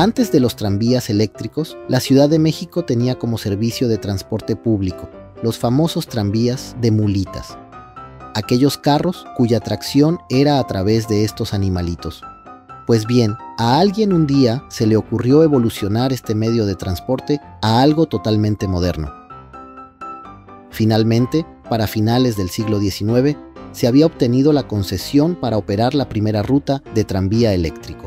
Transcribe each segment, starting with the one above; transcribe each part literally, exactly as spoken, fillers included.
Antes de los tranvías eléctricos, la Ciudad de México tenía como servicio de transporte público los famosos tranvías de mulitas, aquellos carros cuya tracción era a través de estos animalitos. Pues bien, a alguien un día se le ocurrió evolucionar este medio de transporte a algo totalmente moderno. Finalmente, para finales del siglo diecinueve, se había obtenido la concesión para operar la primera ruta de tranvía eléctrico.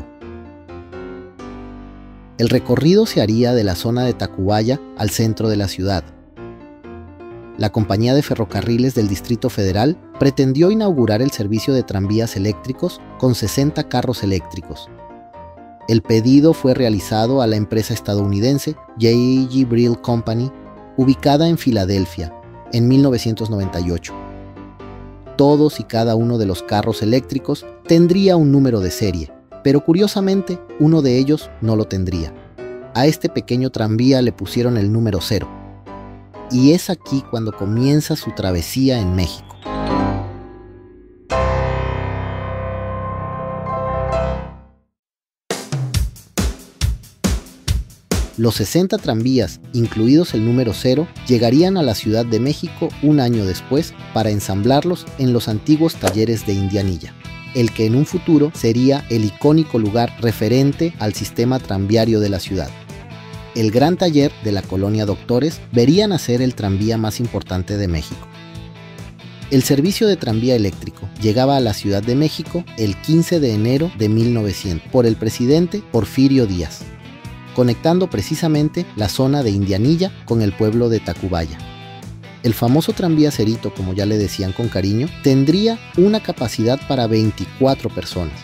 El recorrido se haría de la zona de Tacubaya al centro de la ciudad. La Compañía de Ferrocarriles del Distrito Federal pretendió inaugurar el servicio de tranvías eléctricos con sesenta carros eléctricos. El pedido fue realizado a la empresa estadounidense J A G Brill Company, ubicada en Filadelfia, en mil novecientos noventa y ocho. Todos y cada uno de los carros eléctricos tendría un número de serie, pero curiosamente uno de ellos no lo tendría. A este pequeño tranvía le pusieron el número cero. Y es aquí cuando comienza su travesía en México. Los sesenta tranvías, incluidos el número cero, llegarían a la Ciudad de México un año después para ensamblarlos en los antiguos talleres de Indianilla, el que en un futuro sería el icónico lugar referente al sistema tranviario de la ciudad. El gran taller de la colonia Doctores vería nacer el tranvía más importante de México. El servicio de tranvía eléctrico llegaba a la Ciudad de México el quince de enero de mil novecientos por el presidente Porfirio Díaz, conectando precisamente la zona de Indianilla con el pueblo de Tacubaya. El famoso tranvía Cerito, como ya le decían con cariño, tendría una capacidad para veinticuatro personas.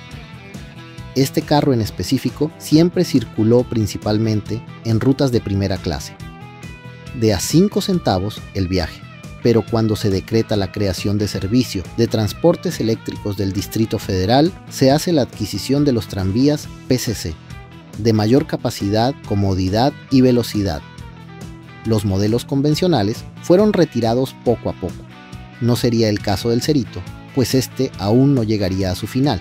Este carro en específico siempre circuló principalmente en rutas de primera clase, de a cinco centavos el viaje, pero cuando se decreta la creación de servicio de transportes eléctricos del Distrito Federal, se hace la adquisición de los tranvías P C C, de mayor capacidad, comodidad y velocidad. Los modelos convencionales fueron retirados poco a poco. No sería el caso del Cerito, pues este aún no llegaría a su final.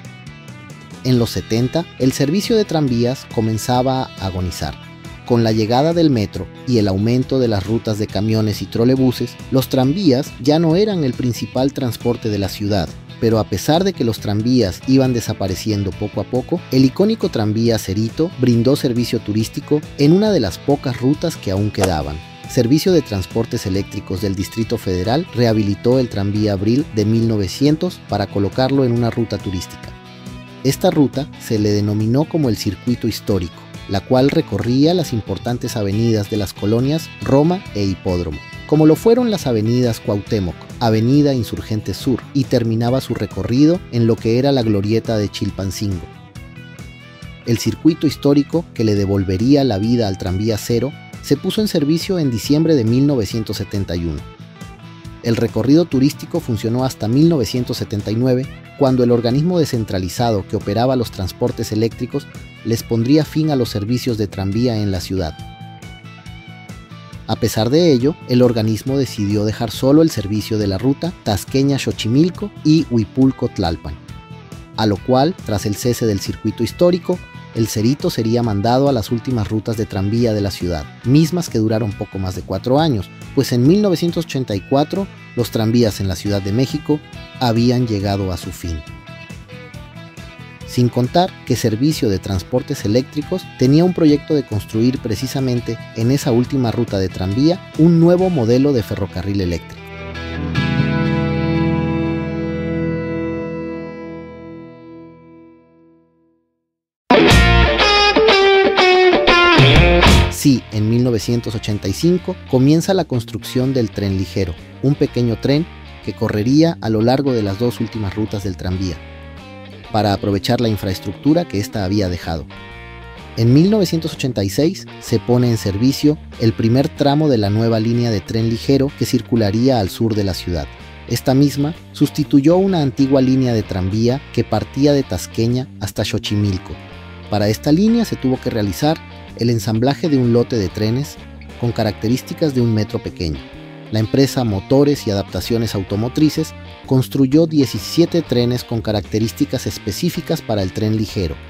En los setenta, el servicio de tranvías comenzaba a agonizar. Con la llegada del metro y el aumento de las rutas de camiones y trolebuses, los tranvías ya no eran el principal transporte de la ciudad. Pero a pesar de que los tranvías iban desapareciendo poco a poco, el icónico tranvía Cerito brindó servicio turístico en una de las pocas rutas que aún quedaban. Servicio de Transportes Eléctricos del Distrito Federal rehabilitó el tranvía Brill de mil novecientos para colocarlo en una ruta turística. Esta ruta se le denominó como el Circuito Histórico, la cual recorría las importantes avenidas de las colonias Roma e Hipódromo, como lo fueron las avenidas Cuauhtémoc, Avenida Insurgentes Sur, y terminaba su recorrido en lo que era la glorieta de Chilpancingo. El circuito histórico, que le devolvería la vida al tranvía cero, se puso en servicio en diciembre de mil novecientos setenta y uno. El recorrido turístico funcionó hasta mil novecientos setenta y nueve, cuando el organismo descentralizado que operaba los transportes eléctricos les pondría fin a los servicios de tranvía en la ciudad. A pesar de ello, el organismo decidió dejar solo el servicio de la ruta Tasqueña-Xochimilco y Huipulco-Tlalpan, a lo cual, tras el cese del circuito histórico, el Cerito sería mandado a las últimas rutas de tranvía de la ciudad, mismas que duraron poco más de cuatro años, pues en mil novecientos ochenta y cuatro los tranvías en la Ciudad de México habían llegado a su fin. Sin contar que Servicio de Transportes Eléctricos tenía un proyecto de construir precisamente en esa última ruta de tranvía un nuevo modelo de ferrocarril eléctrico. Sí, en mil novecientos ochenta y cinco comienza la construcción del Tren Ligero, un pequeño tren que correría a lo largo de las dos últimas rutas del tranvía, para aprovechar la infraestructura que ésta había dejado. En mil novecientos ochenta y seis se pone en servicio el primer tramo de la nueva línea de tren ligero que circularía al sur de la ciudad. Esta misma sustituyó una antigua línea de tranvía que partía de Tasqueña hasta Xochimilco. Para esta línea se tuvo que realizar el ensamblaje de un lote de trenes con características de un metro pequeño. La empresa Motores y Adaptaciones Automotrices construyó diecisiete trenes con características específicas para el tren ligero.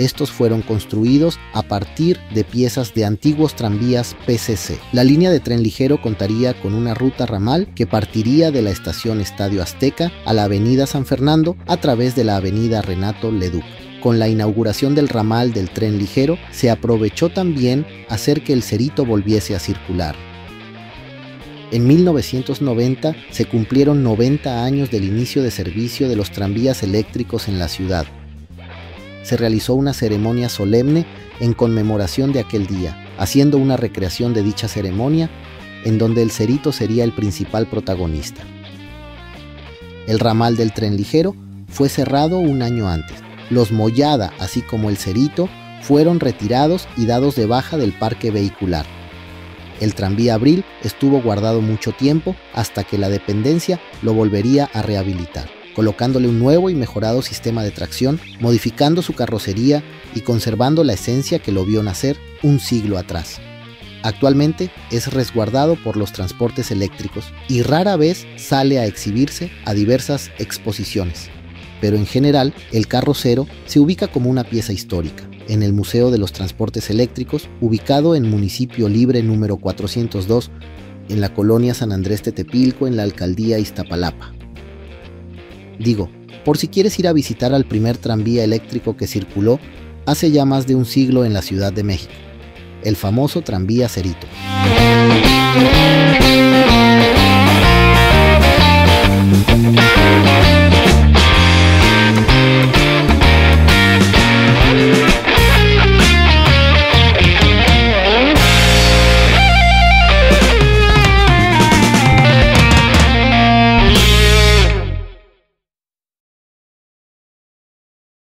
Estos fueron construidos a partir de piezas de antiguos tranvías P C C. La línea de tren ligero contaría con una ruta ramal que partiría de la estación Estadio Azteca a la avenida San Fernando a través de la avenida Renato Leduc. Con la inauguración del ramal del tren ligero, se aprovechó también hacer que el Cerito volviese a circular. En mil novecientos noventa se cumplieron noventa años del inicio de servicio de los tranvías eléctricos en la ciudad. Se realizó una ceremonia solemne en conmemoración de aquel día, haciendo una recreación de dicha ceremonia, en donde el Cerito sería el principal protagonista. El ramal del tren ligero fue cerrado un año antes. Los Mollada, así como el Cerito, fueron retirados y dados de baja del parque vehicular. El tranvía Abril estuvo guardado mucho tiempo hasta que la dependencia lo volvería a rehabilitar, colocándole un nuevo y mejorado sistema de tracción, modificando su carrocería y conservando la esencia que lo vio nacer un siglo atrás. Actualmente es resguardado por los transportes eléctricos y rara vez sale a exhibirse a diversas exposiciones. Pero en general, el carro cero se ubica como una pieza histórica en el Museo de los Transportes Eléctricos, ubicado en Municipio Libre número cuatrocientos dos, en la colonia San Andrés Tetepilco, en la alcaldía Iztapalapa. Digo, por si quieres ir a visitar al primer tranvía eléctrico que circuló hace ya más de un siglo en la Ciudad de México, el famoso tranvía Cerito.